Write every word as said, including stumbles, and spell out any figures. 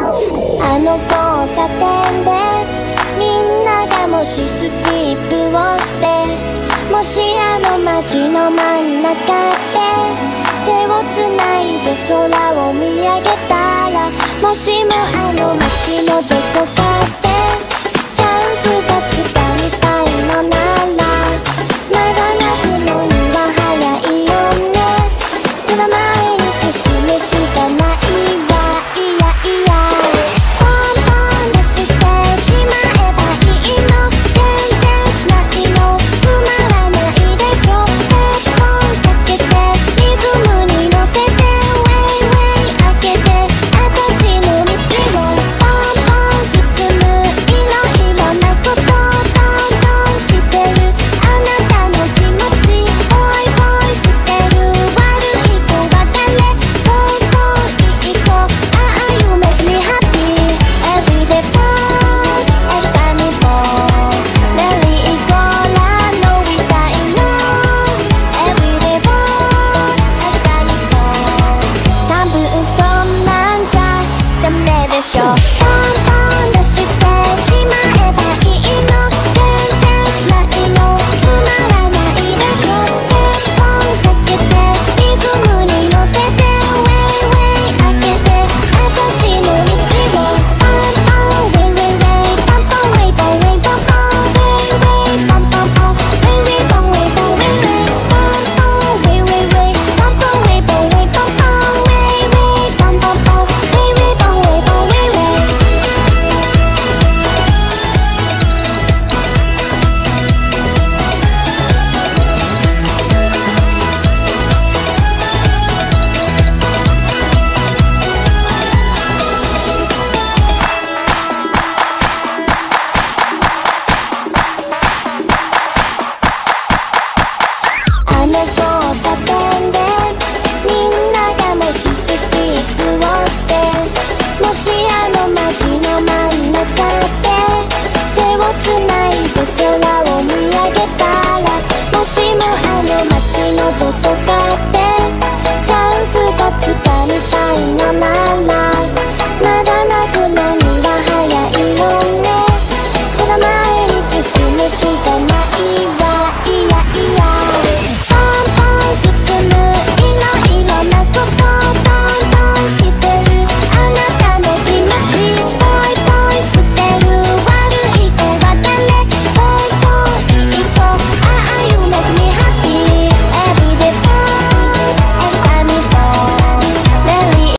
あの交差点でみんながもしスキップをして、もしあの街の真ん中で手をつないで空を見上げたら、もしもあの街のどこかでチャンスがつかみたいのなら、まだ泣くのには早いよね。では前に進むしかないわ。いやいやポンポン出してしまえばいいの。全然しないのつまらないでしょ。ヘッドホンかけてリズムに乗せてウェイウェイ開けて私の道をポンポン進む。いろいろなことどんどん来てるあなたの気持ちボイボイ捨てる。悪い子は誰？そうそういい子。ああ You make me happy every day fun every time we fall。 メリーゴーランドみたいの every day fun every time we fall。多分そんなんじゃダメでしょ。